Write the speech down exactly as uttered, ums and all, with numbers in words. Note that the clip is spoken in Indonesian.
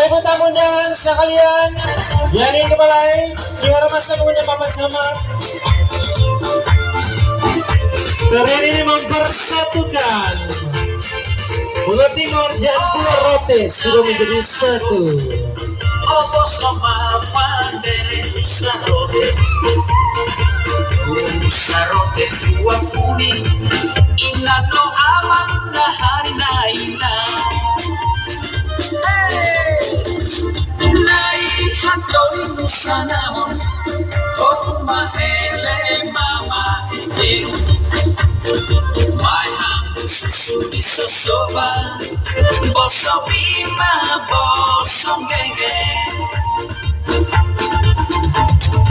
Ibu tamu undangan sekalian yang ingin kembali dengan masa menggunakan papan sama tren ini mempersatukan Pulau Timur dan Pulau Rote sudah menjadi satu. Opo sama pandere sarote sarote dua kuni inano aman hari naina nai hatori nusanamon oh mahele mama iru my hand susudi sosoba boso bima boso genge